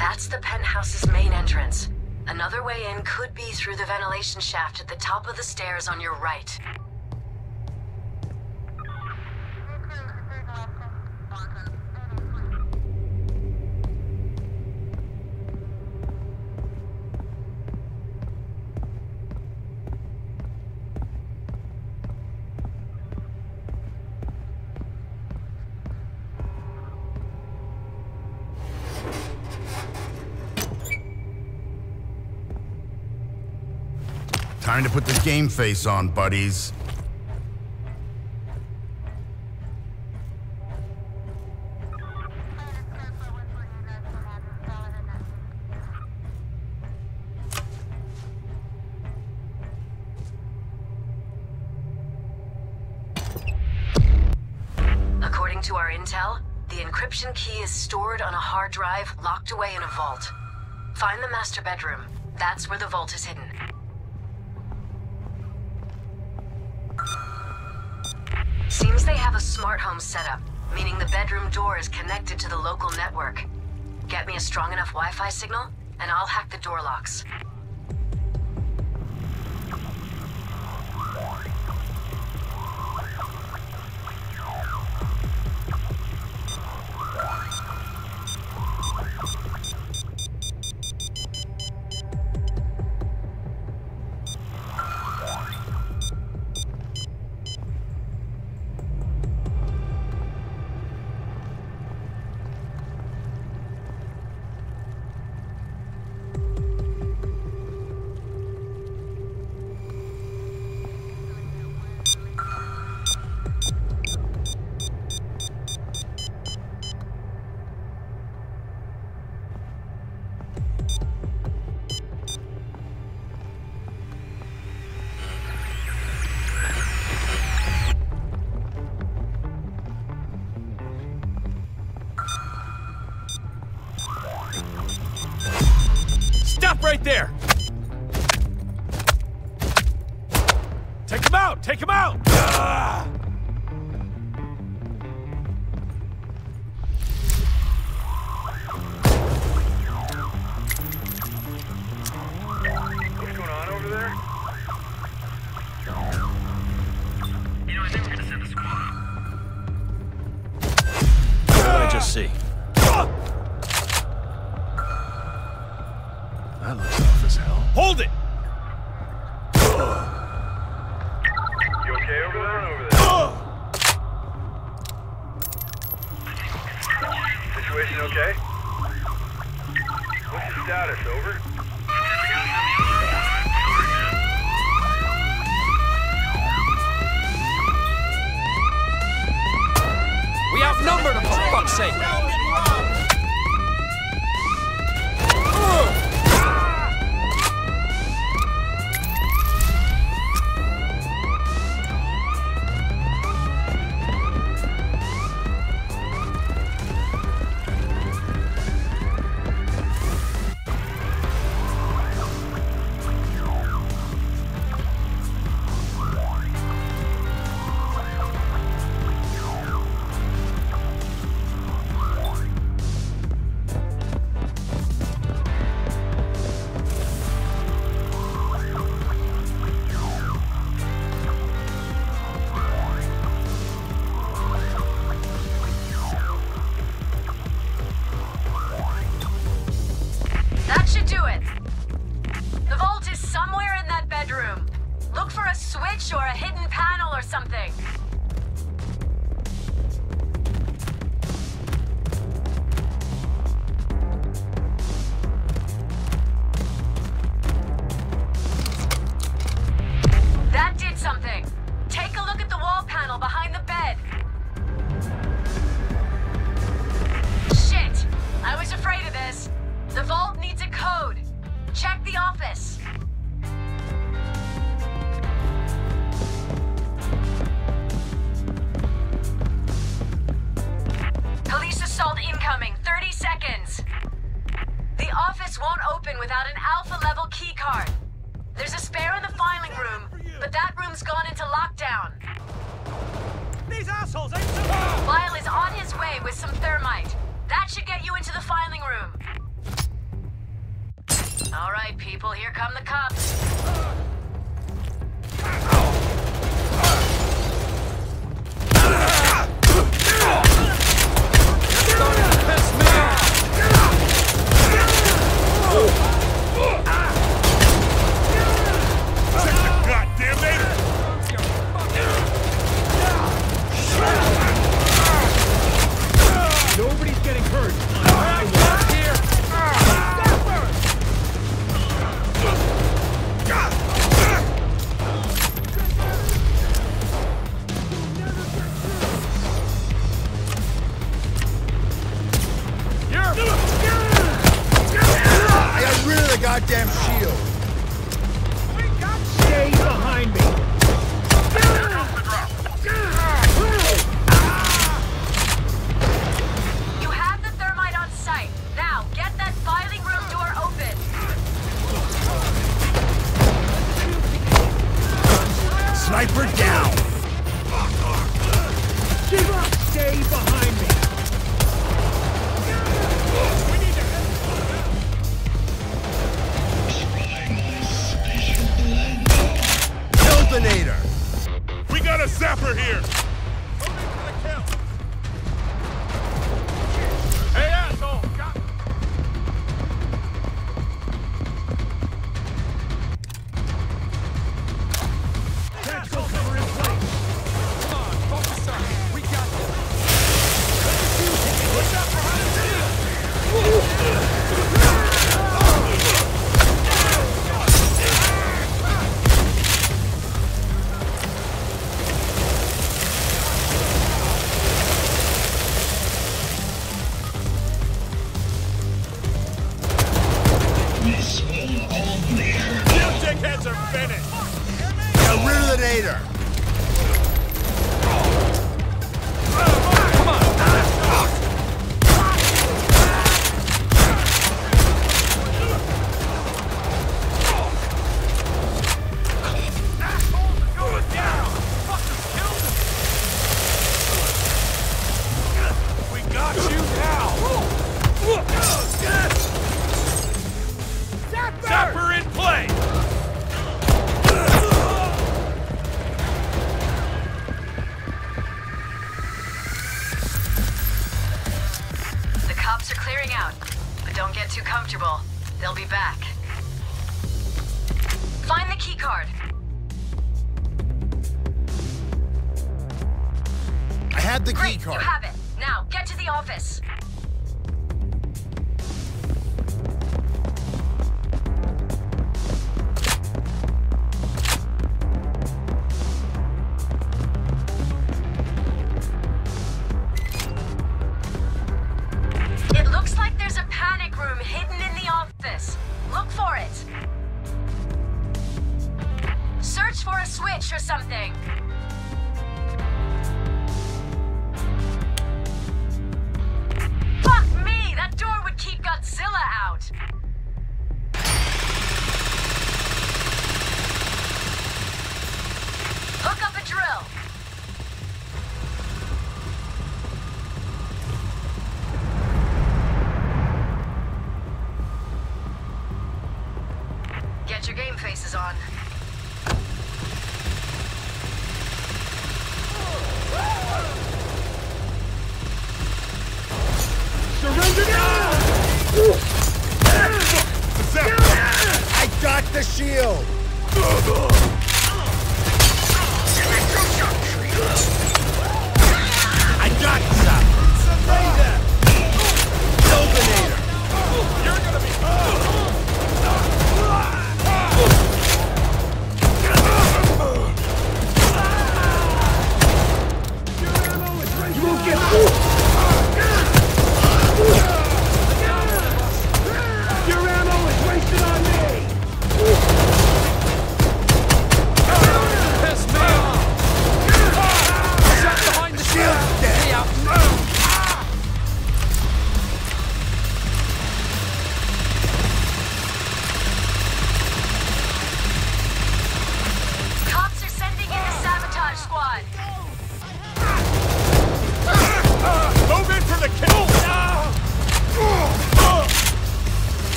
That's the penthouse's main entrance. Another way in could be through the ventilation shaft at the top of the stairs on your right. Time to put the game face on, buddies. According to our intel, the encryption key is stored on a hard drive locked away in a vault. Find the master bedroom. That's where the vault is hidden. Seems they have a smart home setup, meaning the bedroom door is connected to the local network. Get me a strong enough Wi-Fi signal, and I'll hack the door locks. Stop right there! Take him out! Take him out! Ah! What's going on over there? You know, I think we're gonna send a squad. What did I just see? That looks off as hell. Hold it! You okay over there? Situation okay? What's your status? Over? We outnumbered them, for fuck's sake! That should do it. The vault is somewhere in that bedroom. Look for a switch or a hidden panel or something. That did something. Take a look at the wall panel behind the bed. Shit! I was afraid of this. The vault needs a code. Check the office. Police assault incoming. 30 seconds. The office won't open without an alpha-level keycard. There's a spare in the filing room, but that room's gone into lockdown. These assholes ain't so... Lyle is on his way with some thermite. That should get you into the filing room. All right, people, here come the cops. Nobody's getting hurt. I work here. I got rid of the goddamn shield. Stay behind me. You have the thermite on site. Now, get that filing room door open. Sniper down. Stay behind me. Killdonator. We got a zapper here. Hey, asshole! Tactical cover in place. Come on, focus on it. We got this. Watch out for behind the dickheads are finished. Got rid of the nader. Come on. Assholes are going down. Fuckers killed him. We got you now. Zapper in play. The cops are clearing out, but don't get too comfortable. They'll be back. Find the key card. I had the key Great, card. you have it. Now, get to the office. It looks like there's a panic room hidden in the office. Look for it. Search for a switch or something.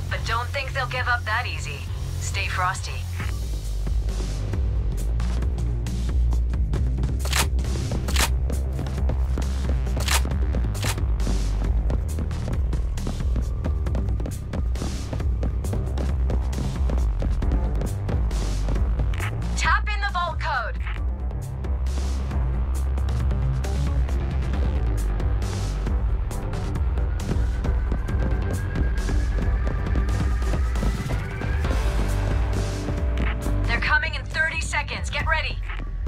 But don't think they'll give up that easy. Stay frosty. Tap in the vault code. They're coming in 30 seconds. Get ready.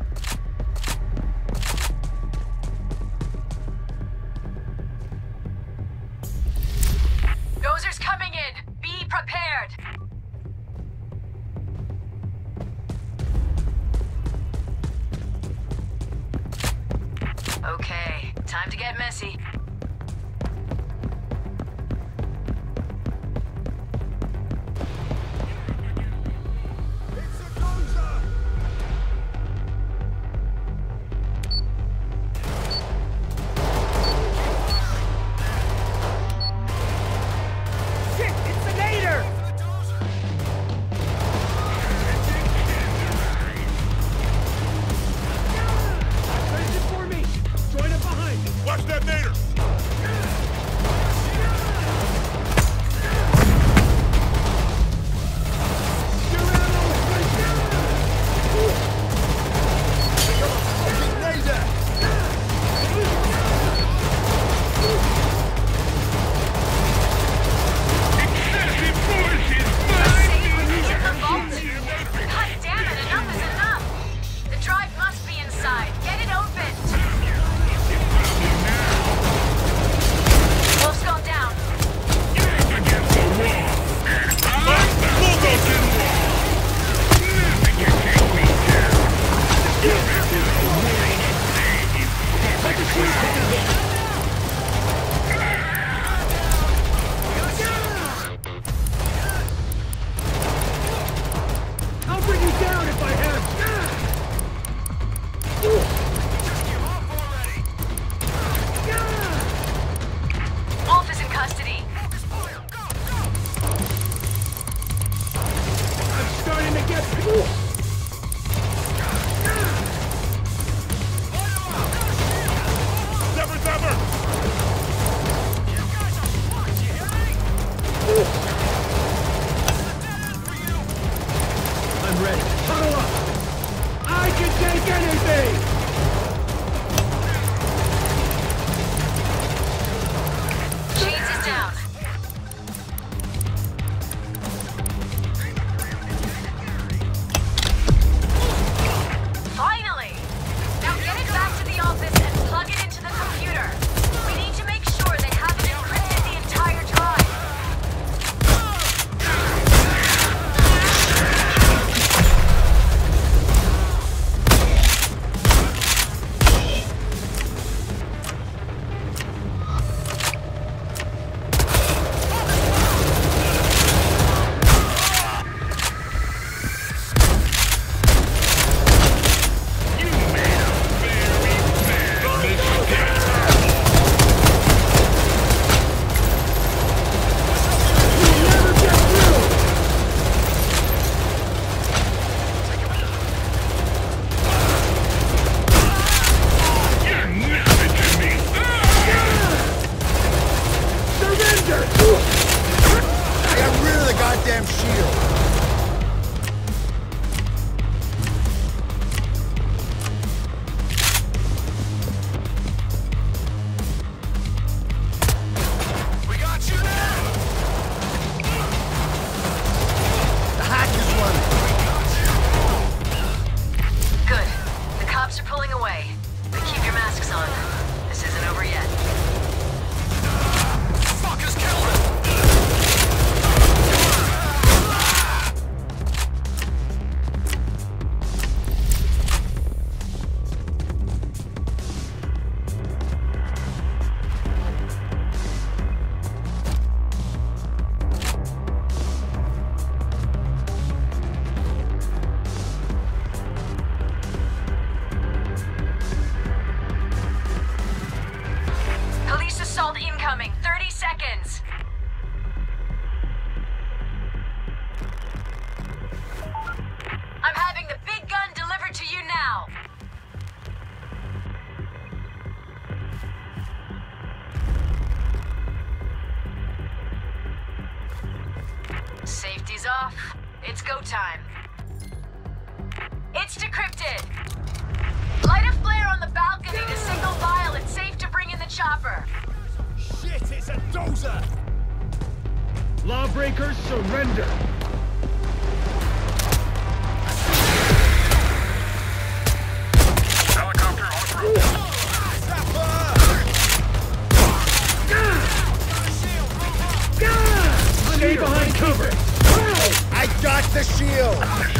Dozer's coming in. Be prepared. Okay, time to get messy. Shit, it's the Nader! Raise it for me! Join up behind me! Watch that Nader! In the vault? God damn it, enough is enough! The drive must be inside. Get it opened! Wolf's gone down. I'll bring you down if I have. Wolf is in custody. I'm starting to get. I'm ready. Huddle up. I can take anything. Shades is down. Finally! Now get it back to the office and plug it into the computer. We need to make sure they haven't encrypted the entire drive. I got rid of the goddamn shield. We got you now. The hack is running. Good. The cops are pulling away. But keep your masks on. This isn't over yet. Fuckers killed him. Safety's off. It's go time. It's decrypted. Light a flare on the balcony to signal Vile it's safe to bring in the chopper. Shit, it's a dozer! Lawbreakers, surrender! Helicopter en route. Stay behind cover! I got the shield!